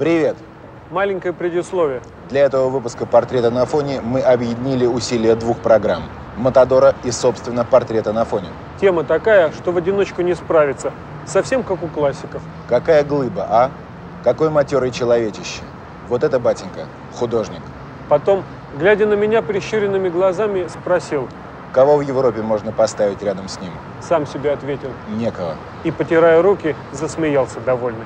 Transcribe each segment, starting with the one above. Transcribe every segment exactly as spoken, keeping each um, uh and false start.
Привет. Маленькое предисловие. Для этого выпуска «Портрета на фоне» мы объединили усилия двух программ – «Матадора» и, собственно, «Портрета на фоне». Тема такая, что в одиночку не справиться. Совсем как у классиков. Какая глыба, а? Какой матерый человечище. Вот это, батенька, художник. Потом, глядя на меня прищуренными глазами, спросил. Кого в Европе можно поставить рядом с ним? Сам себе ответил. Некого. И, потирая руки, засмеялся довольный.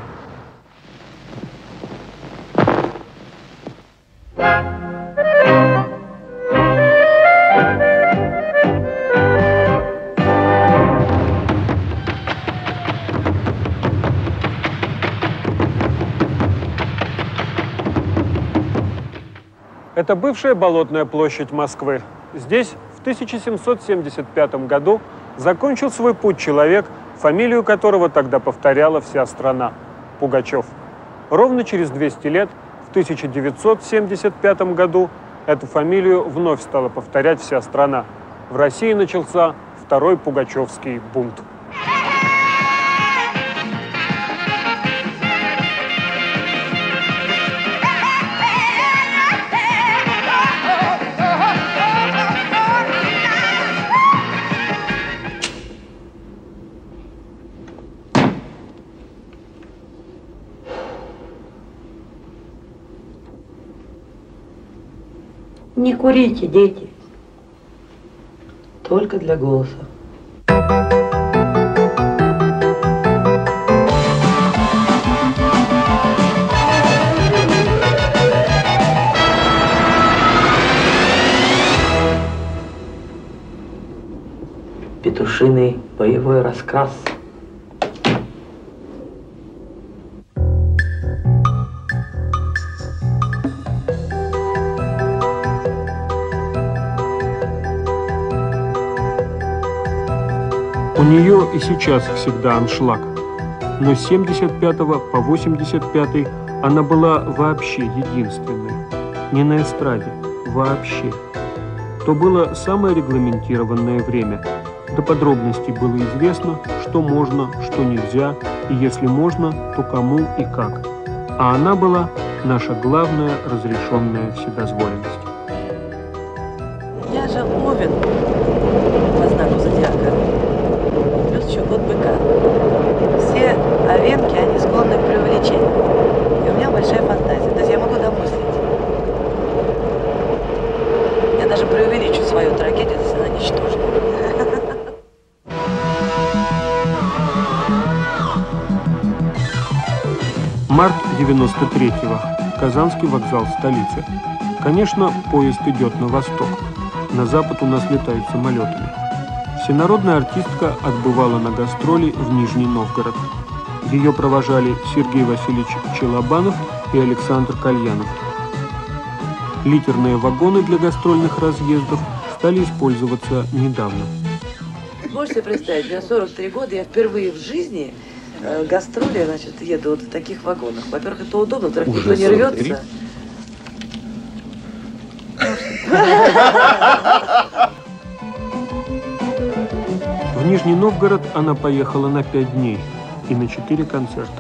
Это бывшая Болотная площадь Москвы. Здесь в тысяча семьсот семьдесят пятом году закончил свой путь человек, фамилию которого тогда повторяла вся страна – Пугачев. Ровно через двести лет, в тысяча девятьсот семьдесят пятом году, эту фамилию вновь стала повторять вся страна. В России начался второй пугачевский бунт. Не курите, дети. Только для голоса. Петушиный боевой раскрас. У нее и сейчас всегда аншлаг. Но с семьдесят пятого по восемьдесят пятый она была вообще единственной. Не на эстраде, вообще. То было самое регламентированное время. До подробностей было известно, что можно, что нельзя, и если можно, то кому и как. А она была наша главная разрешенная вседозволенность. Я же Овен по знаку зодиака. Плюс еще год быка. Все овенки, они склонны к преувеличению. И у меня большая фантазия. То есть я могу домыслить. Я даже преувеличу свою трагедию, если она ничтожна. Март девяносто третьего. Казанский вокзал столицы. Конечно, поезд идет на восток. На запад у нас летают самолетами. Всенародная артистка отбывала на гастроли в Нижний Новгород. Ее провожали Сергей Васильевич Челобанов и Александр Кальянов. Литерные вагоны для гастрольных разъездов стали использоваться недавно. Можете представить, мне сорок три года, я впервые в жизни э, гастроли, значит, еду вот в таких вагонах. Во-первых, это удобно, во-вторых, никто не рвется. В Нижний Новгород она поехала на пять дней и на четыре концерта.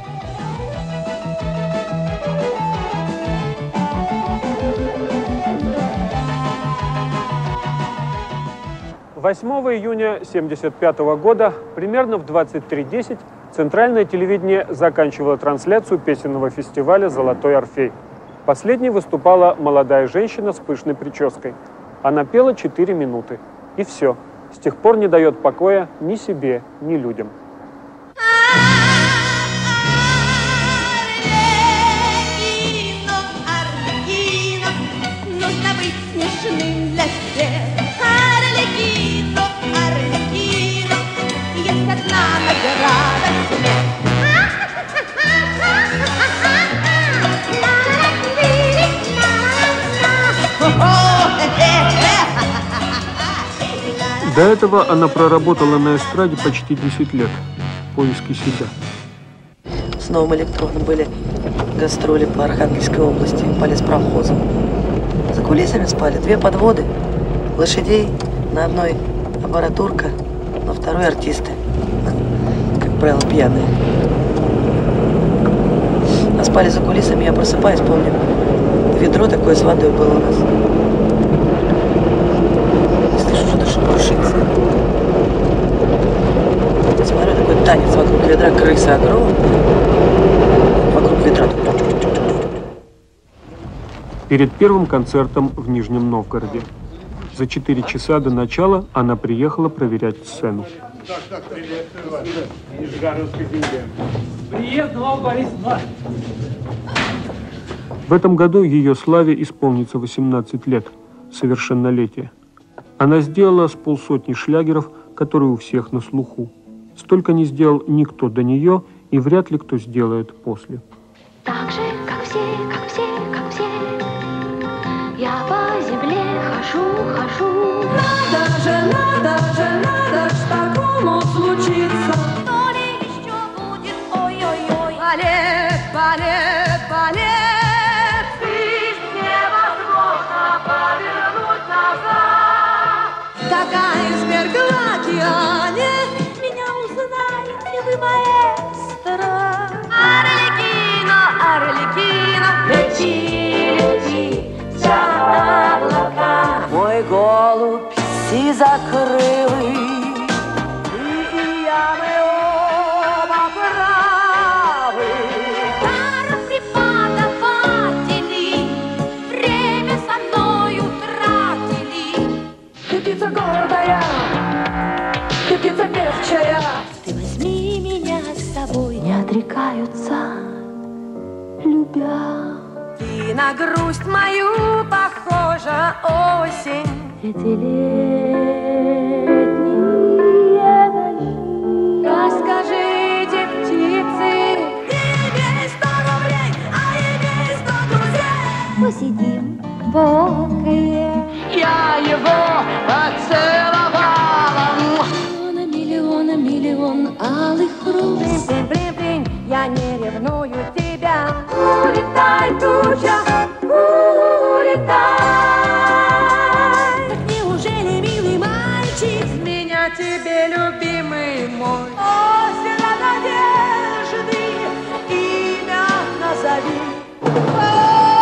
восьмого июня семьдесят пятого года, примерно в двадцать три десять, Центральное телевидение заканчивало трансляцию песенного фестиваля «Золотой Орфей». Последней выступала молодая женщина с пышной прической. Она пела четыре минуты. И все. С тех пор не дает покоя ни себе, ни людям. До этого она проработала на эстраде почти десять лет в поиске себя. С новым электроном были гастроли по Архангельской области, по леспромхозам. За кулисами спали две подводы, лошадей, на одной аппаратурка, на второй артисты, как правило, пьяные. А спали за кулисами, я просыпаюсь, помню, ведро такое с водой было у нас. И слышу, что-то шебуршится. Смотрю, такой танец вокруг ведра, крысы огромные. Вокруг ведра. Перед первым концертом в Нижнем Новгороде. За четыре часа до начала она приехала проверять сцену. Так, так, приветствую вас. Нижегородской земле. Приятного, Борис Иванович. В этом году ее славе исполнится восемнадцать лет, совершеннолетие. Она сделала с полсотни шлягеров, которые у всех на слуху. Столько не сделал никто до нее, и вряд ли кто сделает после. Так же, как все, как все, как все, я по земле хожу, хожу. Надо же, надо же, надо ж такому случиться. Что ли еще будет, ой-ой-ой. Балет, балет, балет. Здесь невозможно повернуть назад. Такая измергла океане. Меня узнает ли вы, маэстро? Арлекино, Арлекино, лети, лети, за облака. Мой голубь сизокрылый, Ты и я, мы оба правы. Дар преподаватели время со мною тратили. Ты птица гордая, ты птица певчая. Ты возьми меня с собой, не отрекаются, любя. Ты на грусть мою похожа, осень. Эти летние ночи. Расскажите, птицы, имей сто рублей, а имей сто друзей. Посидим в Волге. Я его поцеловала. Миллиона, миллиона, миллион алых роз. Блин-блин-блин, я не ревную тебя. Улетай, туча, улетай. Так неужели, милый мальчик, С меня тебе, любимый мой. Озеро надежды, имя назови.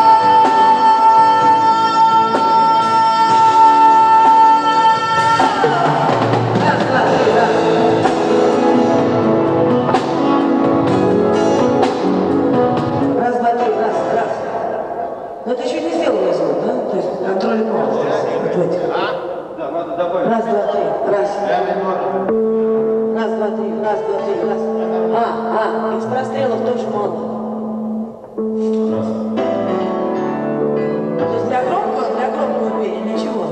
Раз, два, три, раз, раз. Но это еще не сделано звук, да? То есть контроль ног здесь. Вот в этих. Да, надо добавить. Раз, два, три, раз. Раз, два, три, раз, два, три, раз. А, а, из прострелов тоже мало. То есть для громкого, для громкого пения ничего.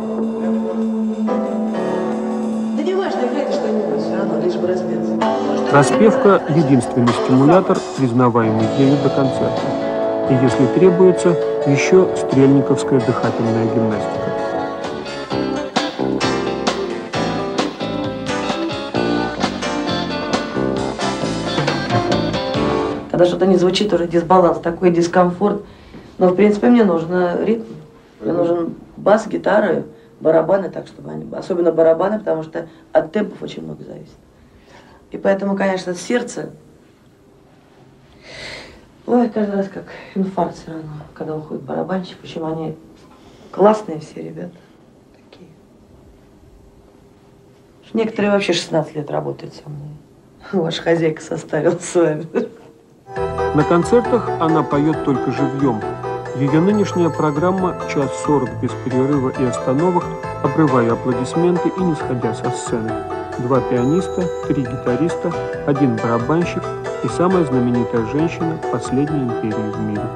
Да не важно, играйте что-нибудь, все равно, лишь бы распеться. Распевка – единственный стимулятор, признаваемый ею до концерта. И если требуется, еще стрельниковская дыхательная гимнастика. Когда что-то не звучит, уже дисбаланс, такой дискомфорт. Но, в принципе, мне нужен ритм. Мне нужен бас, гитара, барабаны, так чтобы они... Особенно барабаны, потому что от темпов очень много зависит. И поэтому, конечно, сердце... Ой, каждый раз как инфаркт все равно, когда уходит барабанщик. Почему они классные все ребята. Такие. Некоторые вообще шестнадцать лет работают со мной. Ваша хозяйка составила с вами. На концертах она поет только живьем. Ее нынешняя программа «Час сорок» без перерыва и остановок, обрывая аплодисменты и не сходя со сцены. Два пианиста, три гитариста, один барабанщик и самая знаменитая женщина последней империи в мире.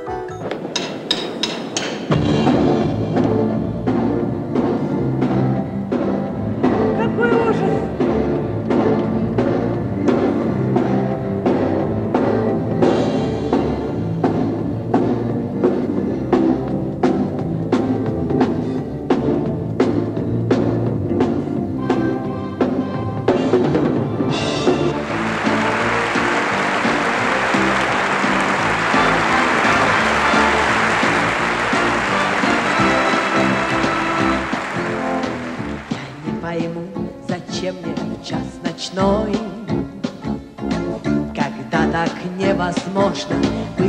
Какой ужас!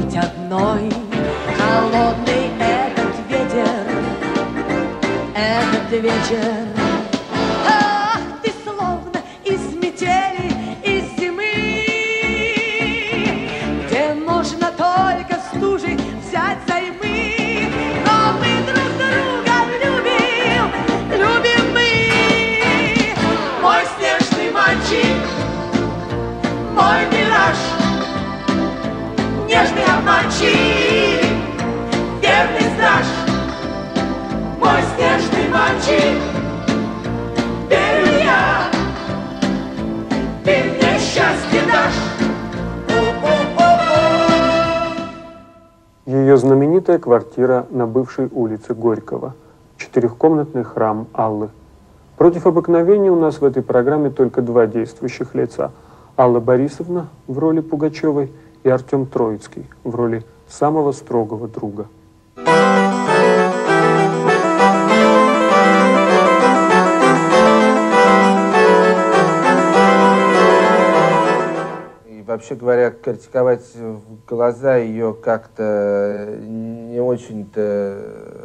быть одной. Холодный этот ветер, этот вечер. Ах, ты словно из метели, из зимы, где можно только стужей взять займы. Но мы друг друга любим, любим мы. Мой снежный мальчик, мой мираж, нежный обманщик, верный страж. Мой снежный мальчик, верю я, ты мне счастье дашь. Ее знаменитая квартира на бывшей улице Горького, четырехкомнатный храм Аллы. Против обыкновения у нас в этой программе только два действующих лица. Алла Борисовна в роли Пугачевой и Артем Троицкий в роли самого строгого друга. И вообще говоря, критиковать в глаза ее как-то не очень-то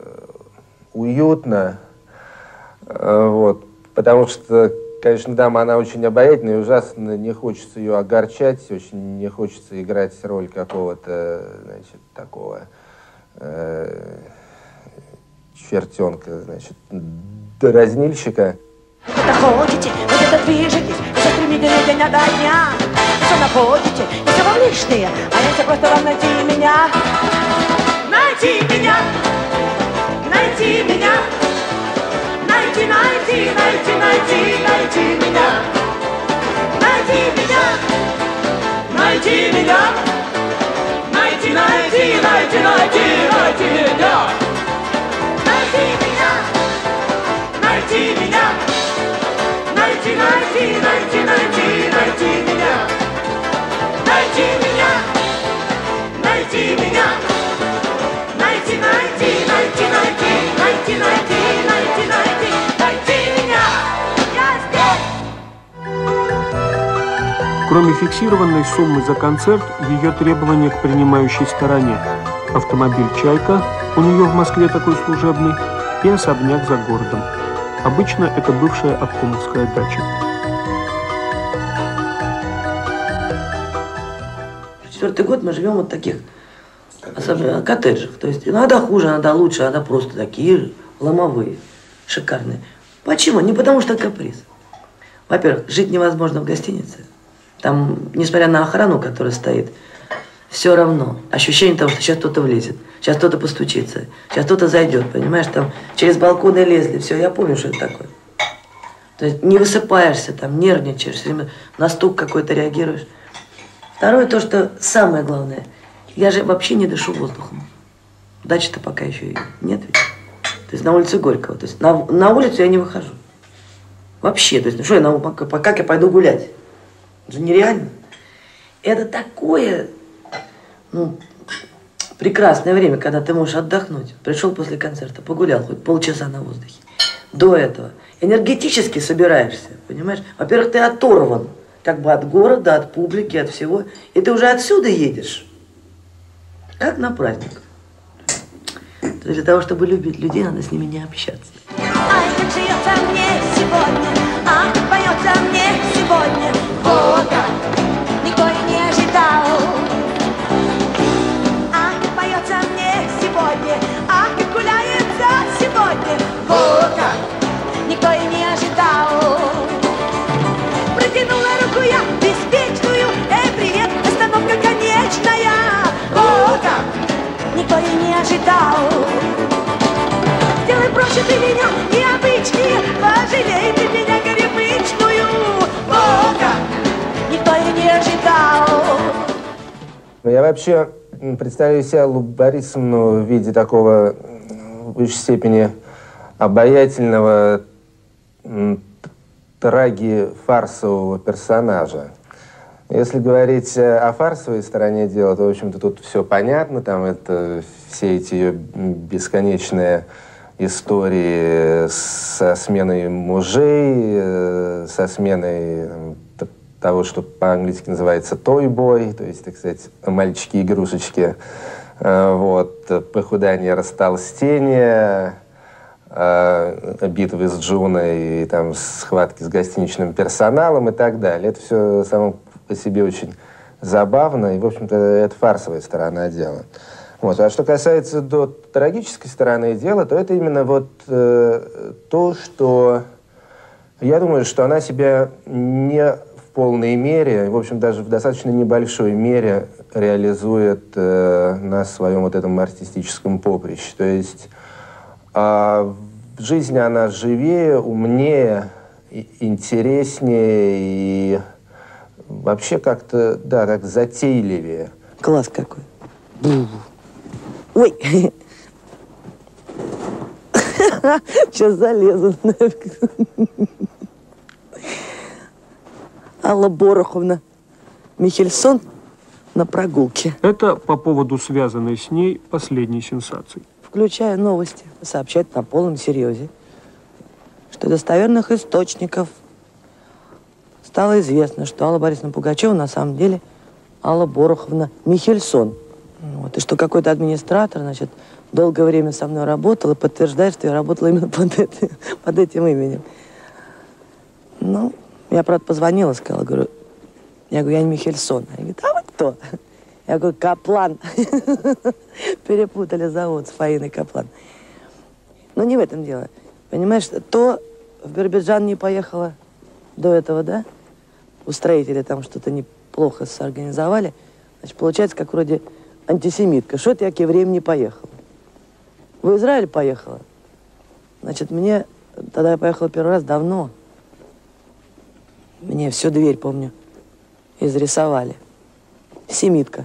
уютно, вот, потому что, конечно, дама, она очень обаятельная, и ужасно не хочется ее огорчать, очень не хочется играть роль какого-то, значит, такого э, чертенка, значит, дразнильщика. Вы ходите, вы где-то движетесь, вы все стремитесь день ото дня. Все находите, и все вам лишнее, а если просто вам найти меня. Найти меня, найти меня. Найти, найти, найти, найти, найти меня. Найти меня, найти меня. Найти, найти, найти, найти, найти меня. Найти меня, найти меня. Найти, найти, найти, найти, найти меня. Найти меня, найти меня. Найти, найти, найти, найти, найти, найти, найти, найти, найти меня. Я здесь. Кроме фиксированной суммы за концерт, ее требования к принимающей стороне. Автомобиль «Чайка», у нее в Москве такой служебный, и особняк за городом. Обычно это бывшая обкомовская дача. Четвертый год мы живем вот в таких особенно коттеджах. То есть иногда хуже, иногда лучше, иногда просто такие же ломовые, шикарные. Почему? Не потому что каприз. Во-первых, жить невозможно в гостинице. Там, несмотря на охрану, которая стоит, все равно ощущение того, что сейчас кто-то влезет, сейчас кто-то постучится, сейчас кто-то зайдет, понимаешь, там через балконы лезли, все, я помню, что это такое. То есть не высыпаешься, там, нервничаешь, все время на стук какой-то реагируешь. Второе, то, что самое главное, я же вообще не дышу воздухом. Дачи-то пока еще и нет ведь. То есть на улице Горького, то есть на, на улицу я не выхожу. Вообще, то есть, что я, на, как я пойду гулять? Это же нереально. Это такое, ну, прекрасное время, когда ты можешь отдохнуть. Пришел после концерта, погулял хоть полчаса на воздухе. До этого энергетически собираешься, понимаешь? Во-первых, ты оторван как бы от города, от публики, от всего. И ты уже отсюда едешь, как на праздник. То есть для того, чтобы любить людей, надо с ними не общаться. Ай, как живется мне сегодня, ах, поется мне сегодня. Вот так, никто и не ожидал. Ах, поется мне сегодня, ах, как гуляется сегодня. Вот так, никто и не ожидал. Протянула руку я беспечную, эй, привет, остановка конечная. Вот так, никто и не ожидал. Сделай проще ты меня, необычнее, пожалей ты меня горемычную. Вот так, никто и не ожидал. Я вообще представляю себе Аллу Борисовну в виде такого в высшей степени обаятельного траги-фарсового персонажа. Если говорить о фарсовой стороне дела, то, в общем-то, тут все понятно. Там это все эти ее бесконечные истории со сменой мужей, со сменой того, что по-английски называется toy boy, то есть, так сказать, мальчики-игрушечки, вот, похудание, растолстение, битвы с Джуной, и, там, схватки с гостиничным персоналом и так далее. Это все само по себе очень забавно, и, в общем-то, это фарсовая сторона дела. Вот. А что касается до трагической стороны дела, то это именно вот э, то, что я думаю, что она себя не в полной мере, в общем, даже в достаточно небольшой мере реализует э, на своем вот этом артистическом поприще. То есть э, в жизни она живее, умнее, и, интереснее и вообще как-то, да, так затейливее. Класс какой. Ой! Сейчас залезу. Алла Бороховна Михельсон на прогулке. Это по поводу связанной с ней последней сенсации. Включая новости, сообщает на полном серьезе, что достоверных источников стало известно, что Алла Борисовна Пугачева на самом деле Алла Бороховна Михельсон. Вот, и что какой-то администратор, значит, долгое время со мной работал и подтверждает, что я работала именно под, это, под этим именем. Ну, я, правда, позвонила, сказала, говорю, я говорю, я не Михельсон. Они говорят, а вы кто? Я говорю, Каплан. Перепутали зовут с Фаиной Каплан. Но не в этом дело. Понимаешь, то в Биробиджан не поехала до этого, да? Устроители там что-то неплохо соорганизовали. Значит, получается, как вроде антисемитка. Что это я к евреям не поехала? В Израиль поехала. Значит, мне... Тогда я поехала первый раз давно. Мне всю дверь, помню, изрисовали. Семитка.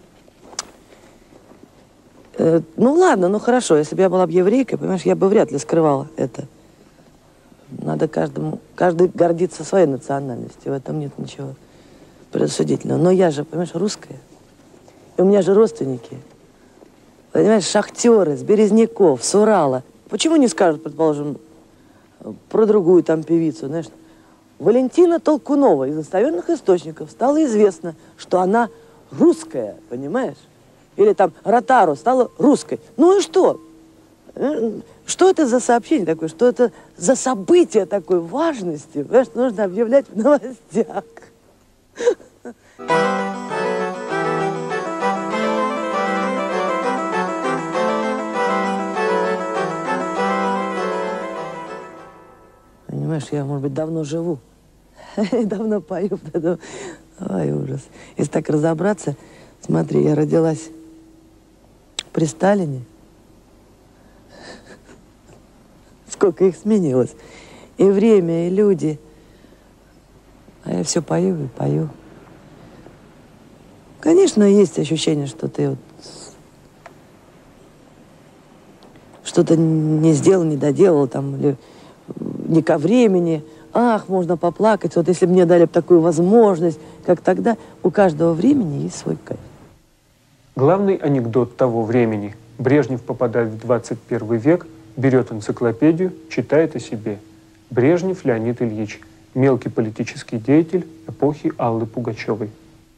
Э, ну ладно, ну хорошо. Если бы я была бы еврейкой, понимаешь, я бы вряд ли скрывала это. Надо каждому... Каждый гордится своей национальностью. В этом нет ничего предосудительного. Но я же, понимаешь, русская. И у меня же родственники. Понимаешь, шахтеры с Березняков, с Урала. Почему не скажут, предположим, про другую там певицу, знаешь? Валентина Толкунова из достоверных источников стало известно, что она русская, понимаешь? Или там Ротару стала русской. Ну и что? Что это за сообщение такое? Что это за событие такой важности? Понимаешь, нужно объявлять в новостях. Понимаешь, я, может быть, давно живу. Давно пою. Давно... Ой, ужас. Если так разобраться, смотри, я родилась при Сталине. Сколько их сменилось. И время, и люди. А я все пою и пою. Конечно, есть ощущение, что ты вот что-то не сделал, не доделал, там, или не ко времени. Ах, можно поплакать. Вот если бы мне дали такую возможность, как тогда, у каждого времени есть свой кайф. Главный анекдот того времени. Брежнев попадает в двадцать первый век, берет энциклопедию, читает о себе. Брежнев Леонид Ильич. Мелкий политический деятель эпохи Аллы Пугачевой.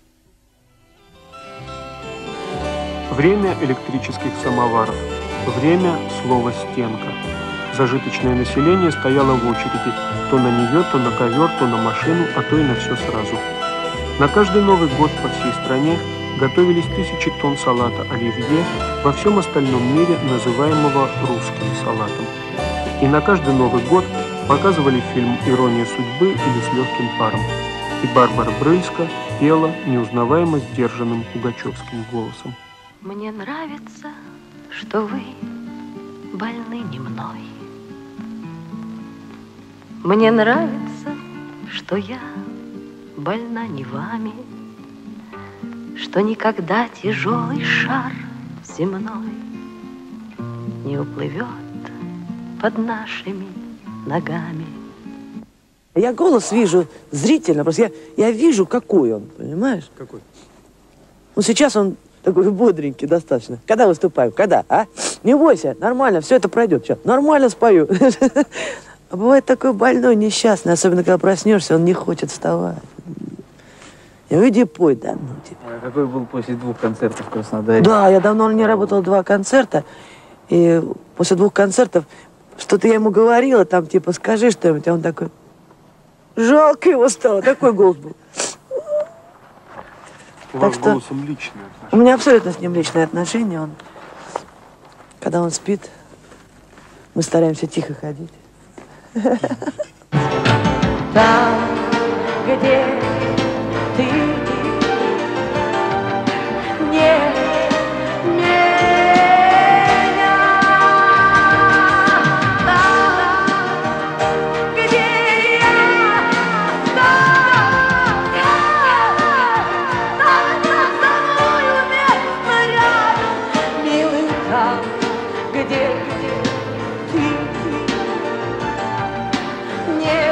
Время электрических самоваров. Время слова «стенка». Зажиточное население стояло в очереди то на нее, то на ковер, то на машину, а то и на все сразу. На каждый Новый год по всей стране готовились тысячи тонн салата оливье, во всем остальном мире называемого русским салатом. И на каждый Новый год показывали фильм «Ирония судьбы» или «С легким паром». И Барбара Брыльска пела неузнаваемо сдержанным пугачевским голосом. Мне нравится, что вы больны не мной. Мне нравится, что я больна не вами, что никогда тяжелый шар земной не уплывет под нашими ногами. Я голос вижу зрительно, просто я, я вижу, какой он, понимаешь? Какой? Ну, сейчас он такой бодренький достаточно. Когда выступаю? Когда, а? Не бойся, нормально, все это пройдет. Сейчас нормально спою. А бывает такой больной, несчастный, особенно когда проснешься, он не хочет вставать. Я говорю, иди пой, да, ну типа. А какой был после двух концертов в Краснодаре? Да, я давно не работала два концерта, и после двух концертов что-то я ему говорила, там, типа, скажи что-нибудь, а он такой, жалко его стало, такой голос был. У Так вас что голосом личные у отношения. меня абсолютно с ним личные отношения. Он, когда он спит, мы стараемся тихо ходить. Там, где ты не меня, там, где я, там, там, там, со мною место рядом, милый, там, где ты не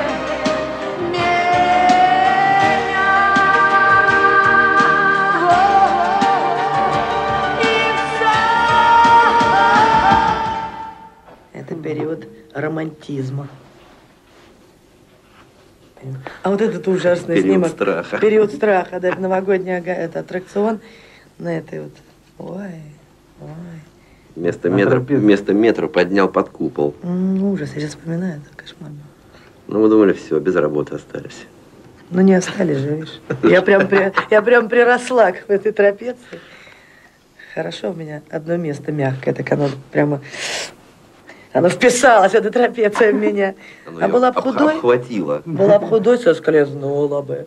Это период романтизма. А вот этот ужасный Период снимок. страха. Период страха, да, это новогодний ага, это аттракцион на этой вот. Ой, ой. Вместо метра, вместо метра поднял под купол. М, ужас, я сейчас вспоминаю, это кошмар. Ну, мы думали, все, без работы остались. Ну не остались же, видишь. Я прям, при, я прям приросла к этой трапеции. Хорошо, у меня одно место мягкое, так оно прямо... Оно вписалось, эта трапеция в меня. Оно А её была бы об- худой, обхватило. была бы худой, соскользнула бы.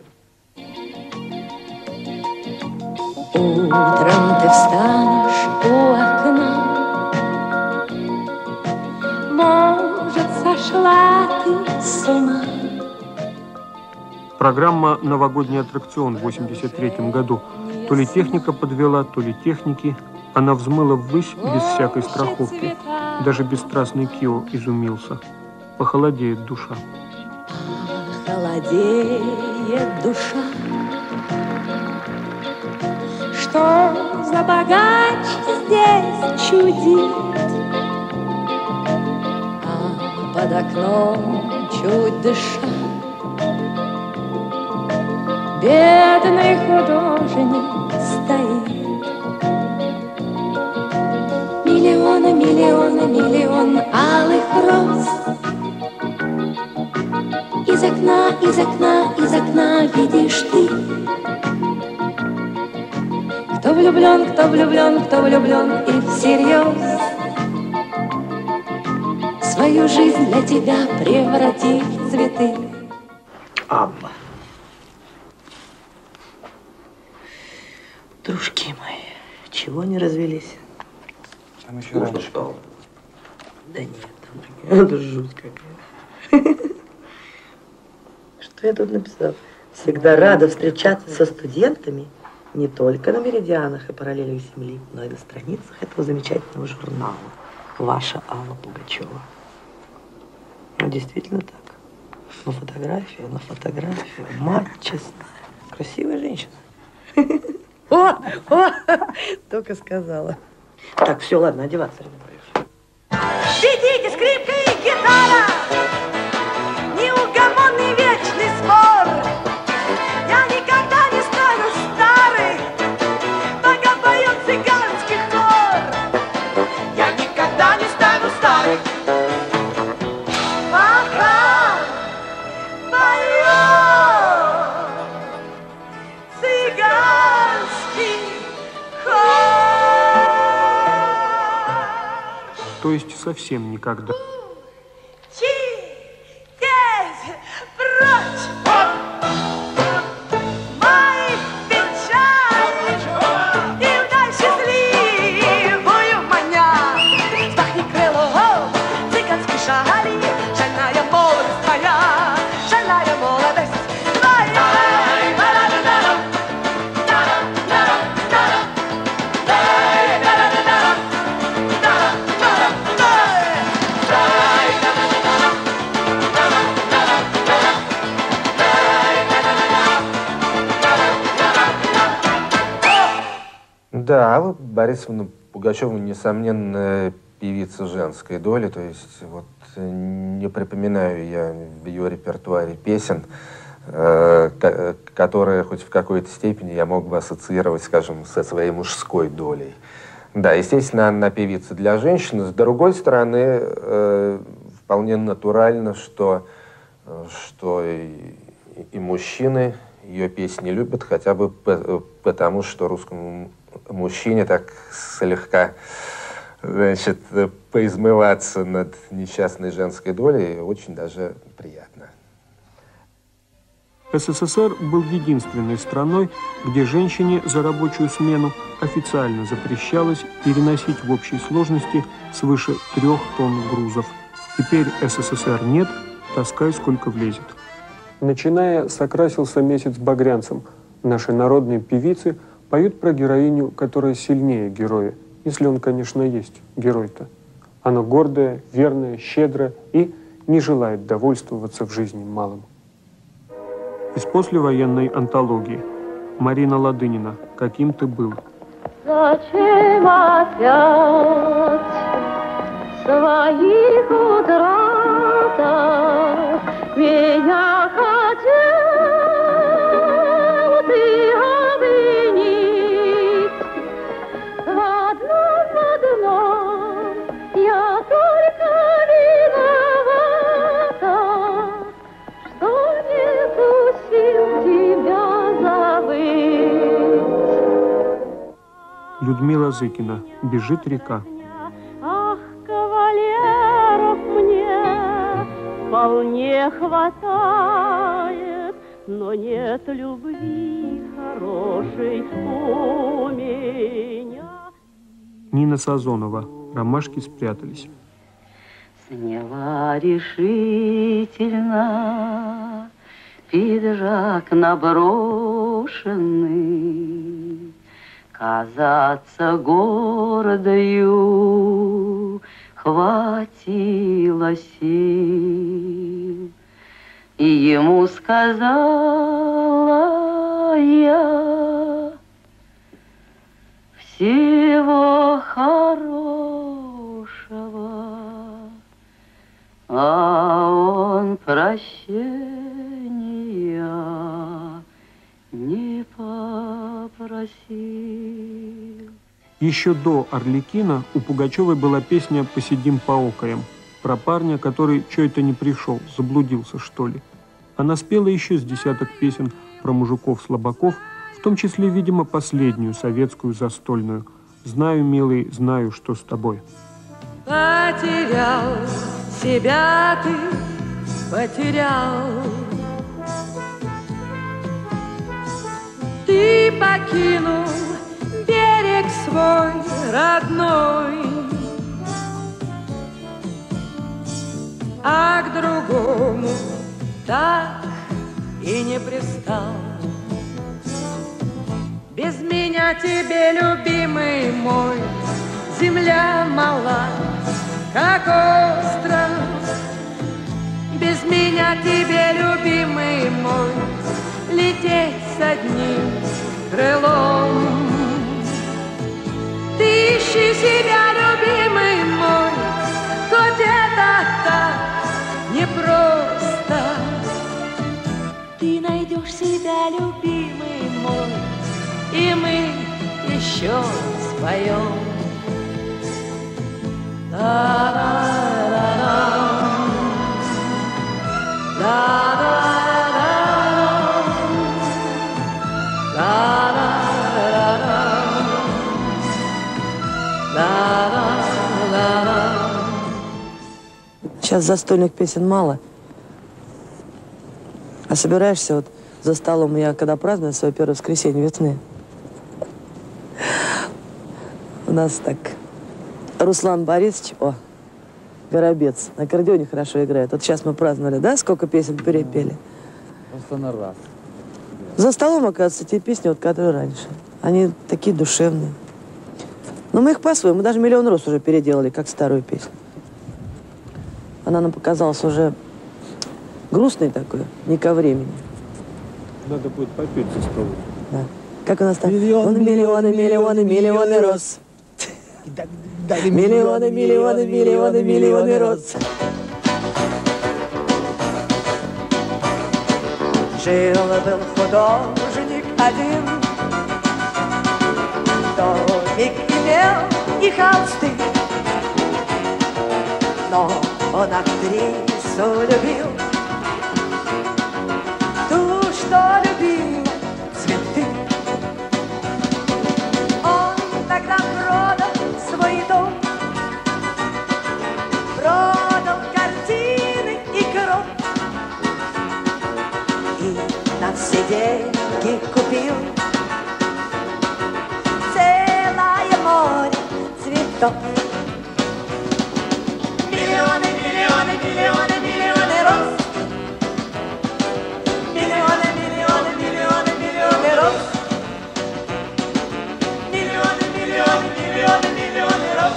Утром ты встанешь у окна, может, сошла ты с ума. Программа «Новогодний аттракцион» в восемьдесят третьем году. То ли техника подвела, то ли техники. Она взмыла ввысь без всякой страховки. Даже бесстрастный Кио изумился. Похолодеет душа. Холодеет душа. Что за богач здесь чудит? А под окном чуть дыша бедный художник стоит. Миллионы, миллионы, миллион алых роз. Из окна, из окна, из окна видишь ты. Кто влюблен, кто влюблен, кто влюблен и всерьез свою жизнь для тебя превратит в цветы. Абба. Дружки мои, чего не развелись? Там еще Скучно раньше. стало. Да нет, там, это жуть какая. Что я тут написал? Всегда рада встречаться со студентами не только на меридианах и параллелях Земли, но и на страницах этого замечательного журнала. Ваша Алла Пугачева. Ну, действительно так. На фотографию, на фотографию. Мать честная. Красивая женщина. О, о, только сказала. Так, все, ладно, одеваться, ребята. Ведите, скрипка и гитара, неугомонный вечный спор. Я никогда не стану старой, пока поет цыганский хор. Я никогда не стану старой, пока поет цыганский хор. То есть совсем никогда. Читать прочь мои печали и вдаль счастливую маня. Спахни крыло цыганской шали, шальная молодость твоя, шальная молодость твоя. Да, Алла Борисовна Пугачева, несомненно, певица женской доли, то есть вот не припоминаю я в ее репертуаре песен, э, которые хоть в какой-то степени я мог бы ассоциировать, скажем, со своей мужской долей. Да, естественно, она певица для женщин. С другой стороны, э, вполне натурально, что, что и, и мужчины ее песни любят, хотя бы по, потому, что русскому мужчине так слегка, значит, поизмываться над несчастной женской долей очень даже приятно. СССР был единственной страной, где женщине за рабочую смену официально запрещалось переносить в общей сложности свыше трех тонн грузов. Теперь СССР нет, таскай сколько влезет. Начиная с «Окрасился месяц багрянцем», наши народные певицы поют про героиню, которая сильнее героя, если он, конечно, есть герой-то. Она гордая, верная, щедрая и не желает довольствоваться в жизни малым. Из послевоенной антологии. Марина Ладынина. «Каким ты был». Зачем опять в своих утратах меня хотел ты обвинить? В одном, в одном я только виновата, что нету сил тебя забыть. Людмила Зыкина. «Бежит река». Ах, кавалеров мне вполне хватает, но нет любви хорошей у меня. Нина Сазонова. «Ромашки спрятались». Сняла решительно пиджак наброшенный, казаться гордою хватило сил, и ему сказала я: всего хорошего, а он прощения не попросил. Еще до «Арлекина» у Пугачевой была песня «Посидим поокаем» про парня, который чё-то не пришел, заблудился, что ли. Она спела еще с десяток песен про мужиков-слабаков, в том числе, видимо, последнюю советскую застольную «Знаю, милый, знаю, что с тобой». Потерял себя ты, потерял. Ты покинул берег свой родной, а к другому так и не пристал. Без меня тебе, любимый мой, земля мала, как остров. Без меня тебе, любимый мой, лететь с одним крылом. Ты ищи себя, любимый мой, хоть это так непросто. Ты найдешь себя, любимый мой, и мы еще споем. Сейчас застольных песен мало. А собираешься вот за столом, я когда праздную свое первое воскресенье весны. У нас так Руслан Борисович, о, Горобец, на аккордеоне хорошо играет. Вот сейчас мы праздновали, да, сколько песен перепели? Просто на раз. За столом, оказывается, те песни, вот которые раньше. Они такие душевные. Но мы их по-своему, мы даже миллион раз уже переделали, как старую песню. Она нам показалась уже грустной такой, не ко времени. Надо будет попеть за столом. Да. Как у нас там? Миллионы, миллионы, миллионы, миллионы роз. Миллионы, миллионы, миллионы, миллионы роз. Жил-был художник один, домик имел и холсты, но он актрису любил, ту, что любил цветы. Он тогда продал свой дом, продал картины и кров, и на все деньги купил целое море цветов. Миллионы, миллионы, миллионы, миллионы роз. Миллионы, миллионы, миллионы, миллионы роз. Миллионы, миллионы, миллионы, миллионы роз.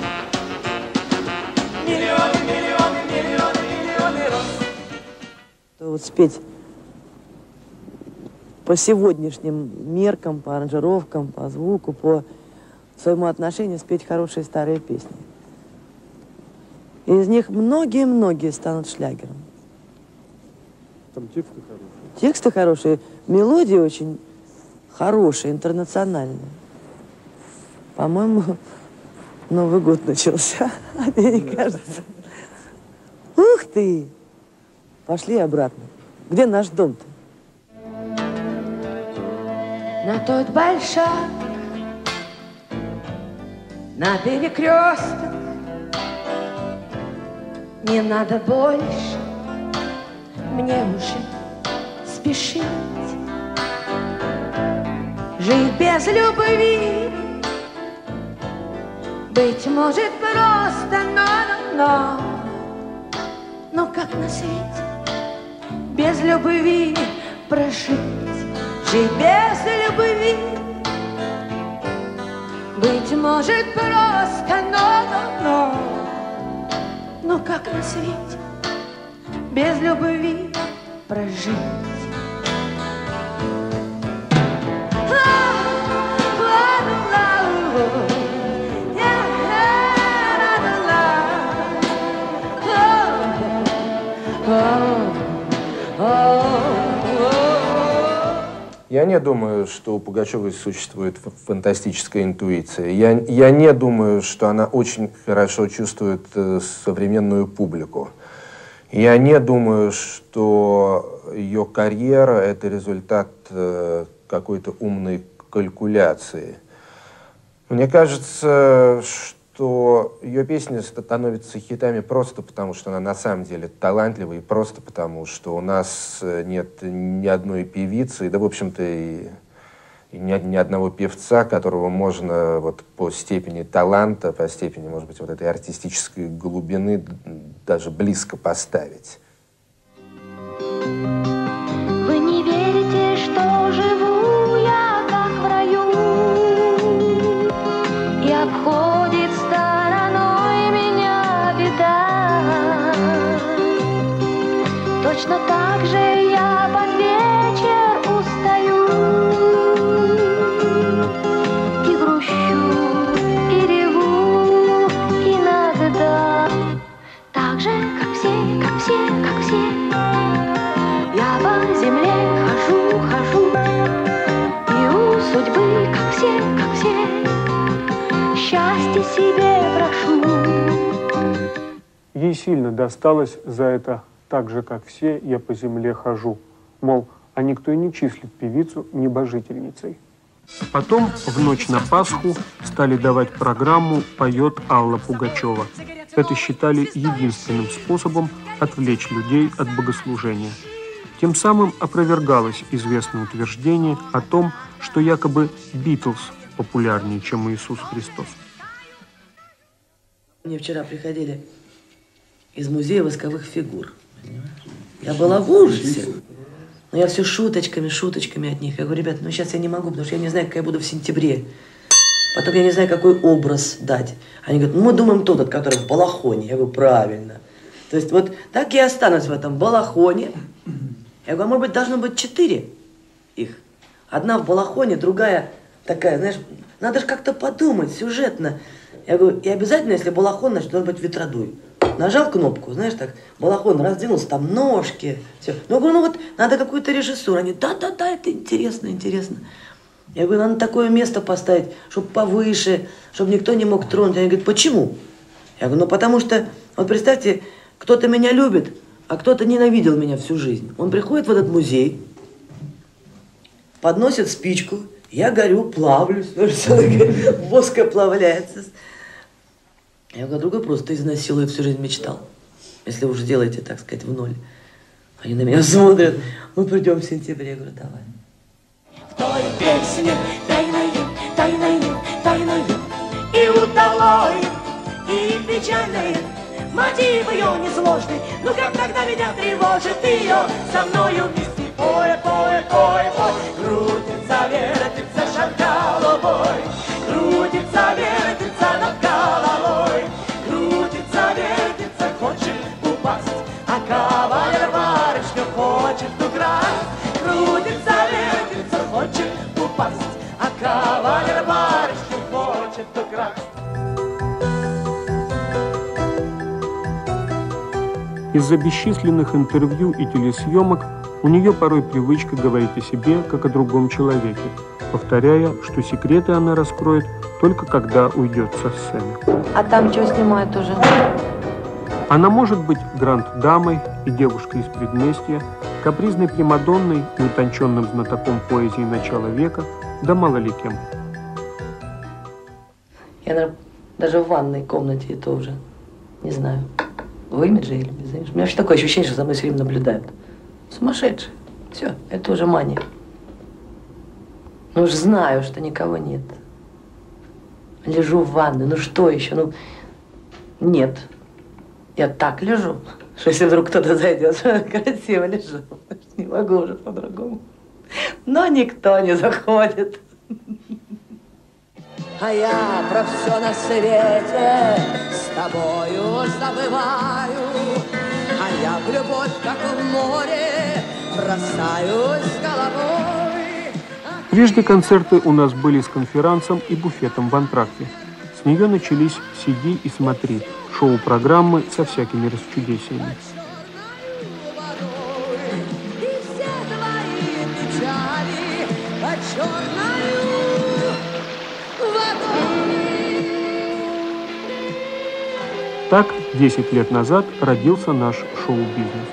Миллионы, миллионы, миллионы, миллионы роз. То вот спеть по сегодняшним меркам, по аранжировкам, по звуку, по своему отношению спеть хорошие старые песни. И из них многие-многие станут шлягером. Там тексты хорошие. Тексты хорошие, мелодии очень хорошие, интернациональные. По-моему, Новый год начался, мне не кажется. Ух ты! Пошли обратно. Где наш дом-то? На тот большак, на перекресток, не надо больше мне уже спешить. Жить без любви, быть может, просто, но, но, но как на свете без любви прожить? Жить без любви, быть может, просто, но, но, но, но как на свете без любви прожить? Я не думаю, что у Пугачевой существует фантастическая интуиция. Я, я не думаю, что она очень хорошо чувствует э, современную публику. Я не думаю, что ее карьера – это результат э, какой-то умной калькуляции. Мне кажется, что ее песни становятся хитами просто потому, что она на самом деле талантлива, и просто потому, что у нас нет ни одной певицы, да, в общем-то, и, и ни, ни одного певца, которого можно вот по степени таланта, по степени, может быть, вот этой артистической глубины даже близко поставить. Вы не верите, что живу я как в раю, и обходит стороной меня беда. Точно так же я под вечер устаю и грущу, и реву иногда. Так же, как все, как все, как все, я по земле хожу, хожу, и у судьбы, как все, как все, счастье себе прошу. Ей сильно досталось за это «так же, как все, я по земле хожу». Мол, а никто и не числит певицу небожительницей. Потом, в ночь на Пасху, стали давать программу «Поет Алла Пугачева». Это считали единственным способом отвлечь людей от богослужения. Тем самым опровергалось известное утверждение о том, что якобы Битлз популярнее, чем Иисус Христос. Мне вчера приходили из музея восковых фигур. Я была в ужасе. Но я все шуточками, шуточками от них. Я говорю, ребята, ну сейчас я не могу, потому что я не знаю, как я буду в сентябре. Потом я не знаю, какой образ дать. Они говорят, ну мы думаем тот, который в балахоне. Я говорю, правильно. То есть вот так я останусь в этом балахоне. Я говорю, а может быть, должно быть четыре их. Одна в балахоне, другая такая, знаешь, надо же как-то подумать сюжетно. Я говорю, и обязательно, если балахон, значит, должен быть ветродуй. нажал кнопку, знаешь, так, балахон раздвинулся, там ножки, все. Ну, я говорю, ну вот, надо какую-то режиссуру. Они, да-да-да, это интересно, интересно. Я говорю, надо такое место поставить, чтобы повыше, чтобы никто не мог тронуть. Они говорят, почему? Я говорю, ну, потому что, вот представьте, кто-то меня любит, а кто-то ненавидел меня всю жизнь. Он приходит в этот музей, подносит спичку, я горю, плавлюсь, воск оплавляется. Я говорю, другой просто изнасилует, всю жизнь мечтал. Если вы уж делаете, так сказать, в ноль. Они на меня смотрят, мы придем в сентябре. Я говорю, давай. В той песне тайною, тайною, тайною и удалой, и печальной. Мотив ее несложный, ну как тогда меня тревожит ее со мною вместе. Пой, пой, пой, пой, крутится, вертится шар головой, крутится, вертится над головой, крутится, вертится, хочет упасть, а кавалер барышню хочет украсть. Крутится, вертится, хочет упасть, а кавалер барышню хочет украсть. Из-за бесчисленных интервью и телесъемок у нее порой привычка говорить о себе, как о другом человеке, повторяя, что секреты она раскроет только когда уйдет со сцены. А там что снимают уже? Она может быть гранд-дамой и девушкой из предместья, капризной примадонной и утонченным знатоком поэзии начала века, да мало ли кем. Я, наверное, даже в ванной комнате и то уже не знаю. В имидже или без имиджа. У меня вообще такое ощущение, что за мной все время наблюдают. Сумасшедший. Все, это уже мания. Ну уж знаю, что никого нет. Лежу в ванной. Ну что еще? Ну, нет. Я так лежу, что если вдруг кто-то зайдет, красиво лежу. Не могу уже по-другому. Но никто не заходит. А я про все на свете с тобою забываю, а я в любовь, как в море, бросаюсь головой. Прежде концерты у нас были с конферансом и буфетом в антракте. С нее начались «Сиди и смотри» шоу-программы со всякими расчудесиями. И все твои печали по черною водой. Так, десять лет назад родился наш шоу-бизнес.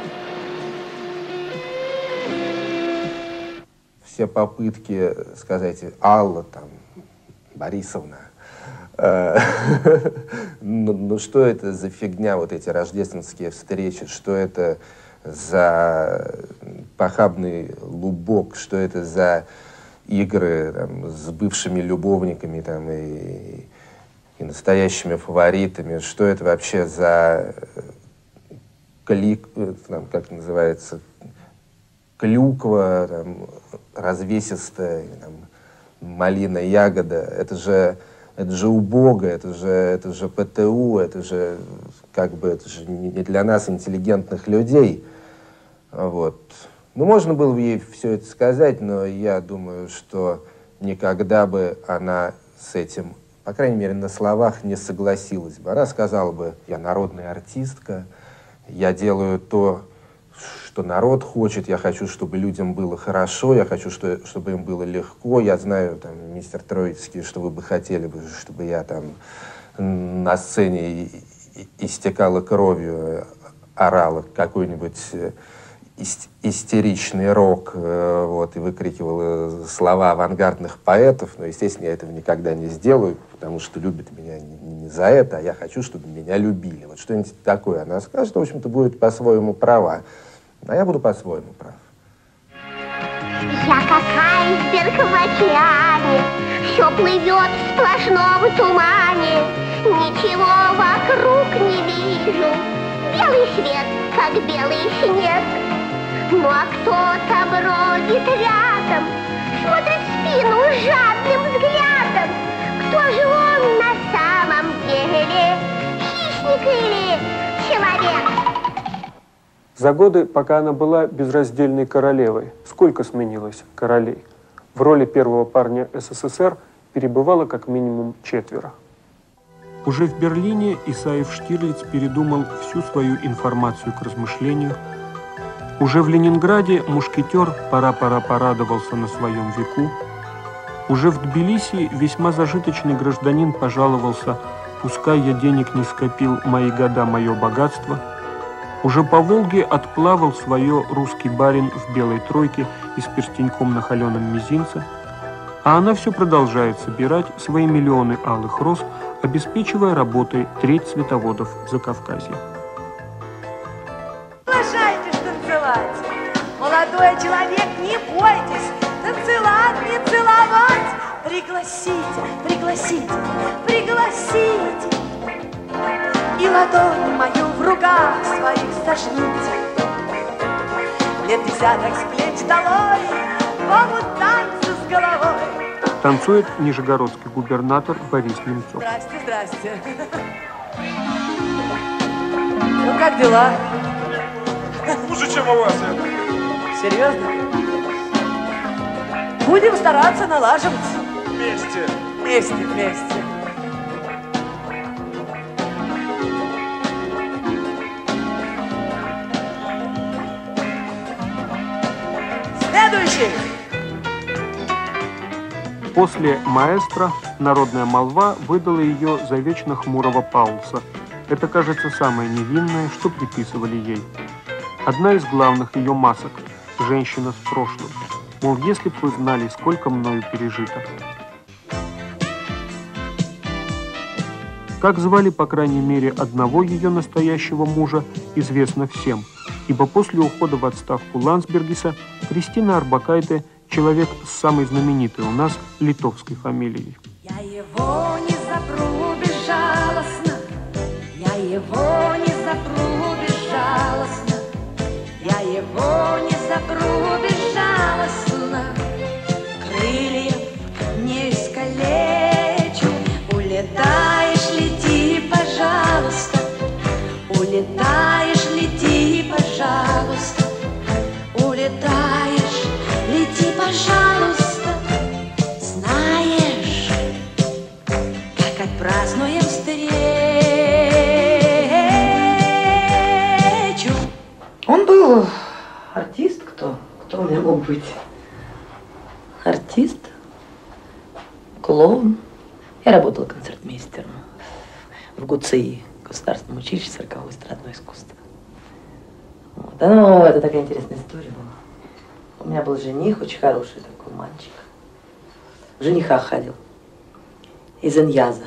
Все попытки сказать Алла, там, Борисовна, э, ну, ну что это за фигня, вот эти рождественские встречи, что это за похабный лубок, что это за игры там, с бывшими любовниками там, и, и настоящими фаворитами, что это вообще за клик, там, как называется, клюква, там, развесистая, там, малина, ягода. Это же, это же убого, это же, это же ПТУ, это же, как бы, это же не для нас, интеллигентных людей. Вот. Ну, можно было бы ей все это сказать, но я думаю, что никогда бы она с этим, по крайней мере, на словах не согласилась бы. Она сказала бы, я народная артистка, я делаю то, что народ хочет, я хочу, чтобы людям было хорошо, я хочу, что, чтобы им было легко. Я знаю, там, мистер Троицкий, что вы бы хотели, бы, чтобы я там на сцене истекала кровью, орала какой-нибудь истеричный рок, вот, и выкрикивала слова авангардных поэтов, но, естественно, я этого никогда не сделаю, потому что любят меня не, не за это, а я хочу, чтобы меня любили. Вот что-нибудь такое она скажет, в общем-то, будет по-своему права, а я буду по-своему прав. Я как айсберг в океане, все плывет в сплошном тумане, ничего вокруг не вижу, белый свет, как белый снег. Ну а кто-то бродит рядом, смотрит в спину жадным взглядом. Кто же он на самом деле, хищник или человек? За годы, пока она была безраздельной королевой, сколько сменилось королей? В роли первого парня СССР перебывало как минимум четверо. Уже в Берлине Исаев Штирлиц передумал всю свою информацию к размышлению. Уже в Ленинграде мушкетер пора-пора порадовался на своем веку. Уже в Тбилиси весьма зажиточный гражданин пожаловался: «Пускай я денег не скопил, мои года, мое богатство». Уже по Волге отплавал свое русский барин в белой тройке и с перстеньком на холеном мизинце. А она все продолжает собирать свои миллионы алых роз, обеспечивая работой треть цветоводов Закавказья. Приглашайтесь танцевать. Молодой человек, не бойтесь. Танцевать, не целовать. Пригласите, пригласите, пригласите. И ладонь мою в руках своих сожмите. Лет десяток с плеч долой, могут танцы с головой. Танцует нижегородский губернатор Борис Немцов. Здрасте, здрасте. Ну, как дела? Хуже, чем у вас. Серьезно? Будем стараться налаживать. Вместе. Вместе, вместе. Следующий. После «Маэстро» народная молва выдала ее за вечно хмурого Паулса. Это, кажется, самое невинное, что приписывали ей. Одна из главных ее масок – женщина с прошлым. Мол, если бы вы знали, сколько мною пережито. Как звали, по крайней мере, одного ее настоящего мужа, известно всем, ибо после ухода в отставку Ландсбергиса Кристина Орбакайте – человек с самой знаменитой у нас литовской фамилией. Я его не запру безжалостно, я его не запру безжалостно, я его не запру безжалостно, крыльев не искалечу, улетаешь, лети, пожалуйста, улетаешь, лети, пожалуйста, улетаешь. Лети, пожалуйста, знаешь, как отпразднуем встречу. Он был артист, кто? Кто у меня мог быть? Артист, клоун. Я работала концертмейстером в ГУЦИ, Государственном училище циркового эстрадного искусства. Вот. Да, ну, это такая интересная история была. У меня был жених, очень хороший такой мальчик. Жениха ходил из Иньяза.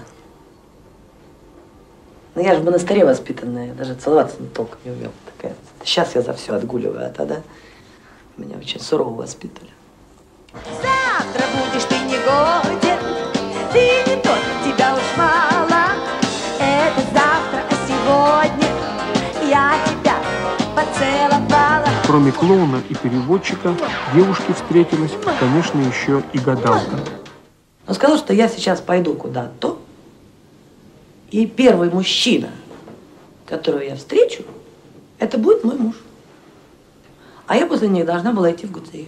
Но я же в монастыре воспитанная, я даже целоваться толком не умела. Такая. Сейчас я за все отгуливаю, а тогда меня очень сурово воспитывали. Завтра будешь ты негоден, ты не тот, тебя уж мало. Это завтра, а сегодня я тебя поцеловала. Кроме клоуна и переводчика, девушке встретилась, конечно, еще и гадалка. Он сказал, что я сейчас пойду куда-то, и первый мужчина, которого я встречу, это будет мой муж. А я после них должна была идти в ГУЦИ.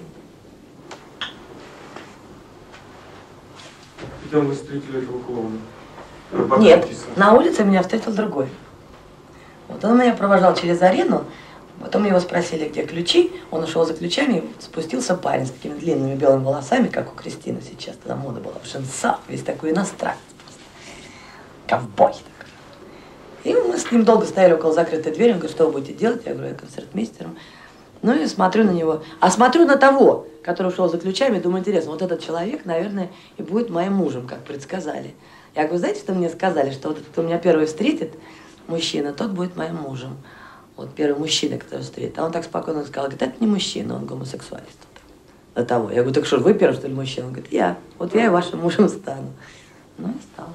Где вы встретили этого клоуна? Нет, на улице меня встретил другой. Вот он меня провожал через арену. Потом его спросили, где ключи. Он ушел за ключами, и спустился парень с такими длинными белыми волосами, как у Кристины сейчас. Тогда мода была в джинсах, весь такой иностранец. Ковбой такой. И мы с ним долго стояли около закрытой двери. Он говорит, что вы будете делать? Я говорю, я концертмейстером. Ну и смотрю на него. А смотрю на того, который ушел за ключами, думаю, интересно, вот этот человек, наверное, и будет моим мужем, как предсказали. Я говорю, знаете, что мне сказали? Что вот этот, кто меня первый встретит, мужчина, тот будет моим мужем. Вот первый мужчина, который встретит. А он так спокойно сказал, говорит, это не мужчина, он гомосексуалист. До того. Я говорю, так что, вы первый, что ли, мужчина? Он говорит, я. Вот я и вашим мужем стану. Ну и стал.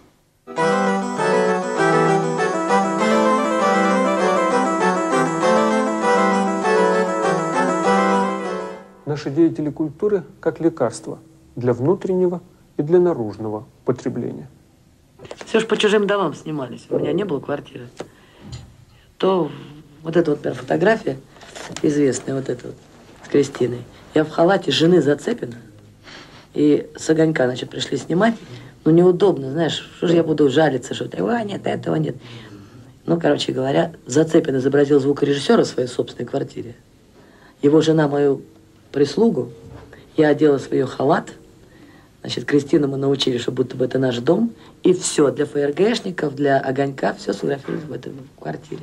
Наши деятели культуры как лекарство для внутреннего и для наружного потребления. Все же по чужим домам снимались. У меня не было квартиры. То вот эта вот, например, фотография известная, вот эта вот, с Кристиной. Я в халате жены Зацепина. И с огонька, значит, пришли снимать. Ну, неудобно, знаешь, что же я буду жалиться, что а, нет, этого нет. Ну, короче говоря, Зацепин изобразил звукорежиссера в своей собственной квартире. Его жена мою прислугу, я одела свой халат. Значит, Кристину мы научили, что будто бы это наш дом. И все, для ФРГшников, для огонька, все сфотографировалось в этой квартире.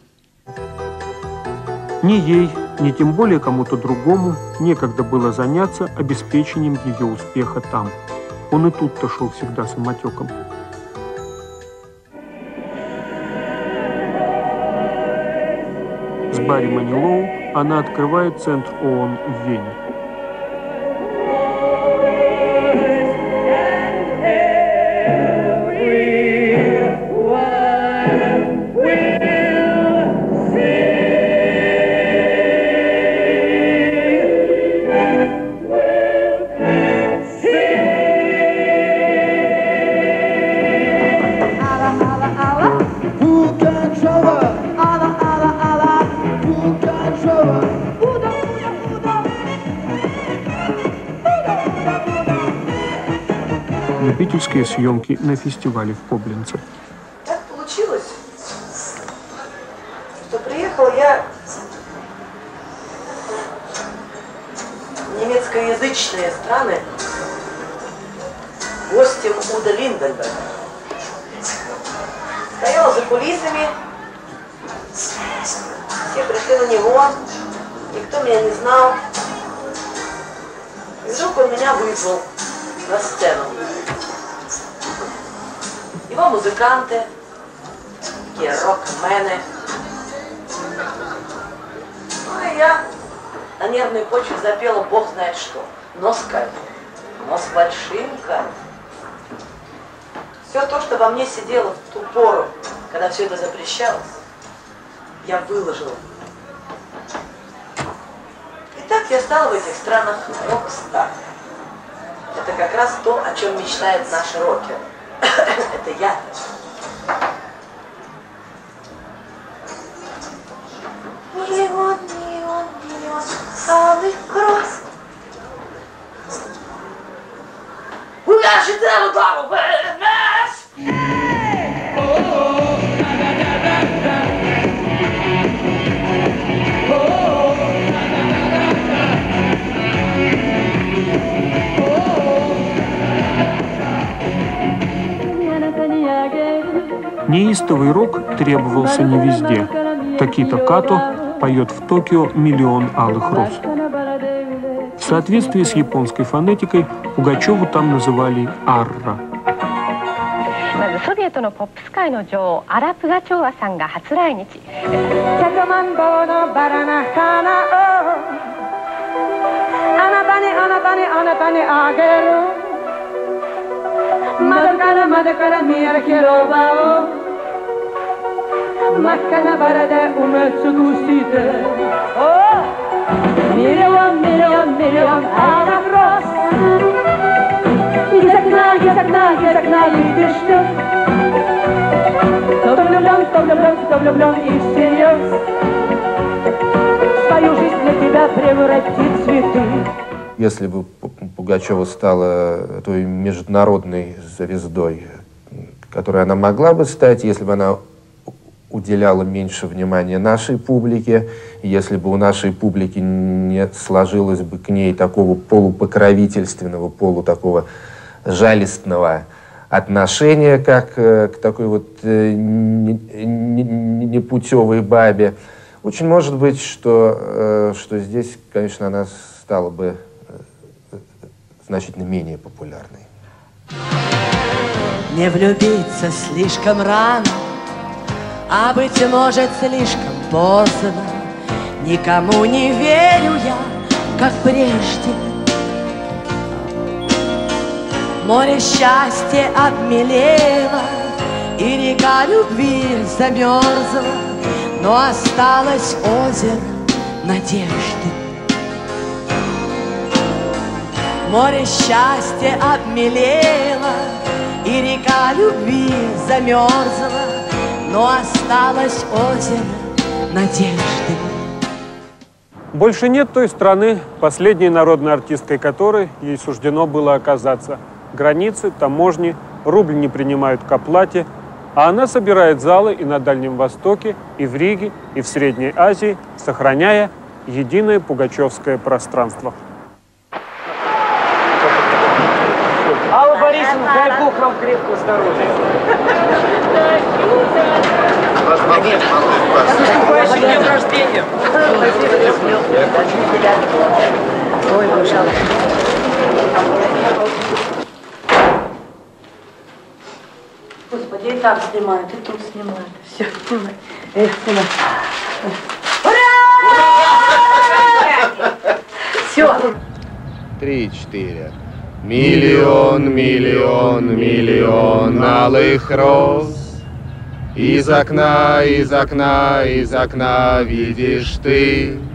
Ни ей, ни тем более кому-то другому некогда было заняться обеспечением ее успеха там. Он и тут-то шел всегда самотеком. С Барри Манилоу она открывает центр ООН в Вене. Любительские съемки на фестивале в Кобленце. Так получилось, что приехала я в немецкоязычные страны гостем Уда Линденберга. Стояла за кулисами, все пришли на него, никто меня не знал. И вдруг он меня вызвал на сцену. Его музыканты, такие рок-мены. Ну и я на нервной почве запела бог знает что. Но с кайфом, но с большим кайфом. Все то, что во мне сидело в ту пору, когда все это запрещалось, я выложила. И так я стала в этих странах рок-стар. Это как раз то, о чем мечтает наш рокер. Это я. Миллион, миллион, миллион алых крос. Неистовый рок требовался не везде. Такито Като поет в Токио «Миллион алых роз». В соответствии с японской фонетикой Пугачеву там называли «Арра». まずソビエトのポップス界の女王アラ・プガチョーワさんが初来日。百万本のバラな花をあなたにあなたにあなたにあげる。窓から窓から見える広場を真っ赤なバラで埋め尽くしてミリオンミリオンミリオンアラクロス行きたくない行きたくない行きたくないでしてトブルブロントブルブロントブルブロンи всерьез свою жизнь для тебя превратить в цветы. Если бы Пугачева стала той международной звездой, которой она могла бы стать, если бы она уделяла меньше внимания нашей публике, если бы у нашей публики не сложилось бы к ней такого полупокровительственного, полу такого жалостного отношения, как к такой вот непутевой бабе, очень может быть, что, что здесь, конечно, она стала бы значительно менее популярной. Не влюбиться слишком рано, а быть может слишком поздно. Никому не верю я, как прежде. Море счастья обмелело, и река любви замерзла, но осталось озеро надежды. Море счастья обмелело, и река любви замерзла, но осталось озеро надежды. Больше нет той страны, последней народной артисткой которой ей суждено было оказаться. Границы, таможни, рубль не принимают к оплате, а она собирает залы и на Дальнем Востоке, и в Риге, и в Средней Азии, сохраняя единое пугачевское пространство. Алла Борисовна, дай Бог вам крепкого здоровья. С наступающим днем рождения! Ой, пожалуйста. Господи, и так снимают, и тут снимают. Все, снимай. Эх, снимай. Ура! Все. Три-четыре. Миллион, миллион, миллион алых роз. Из окна, из окна, из окна видишь ты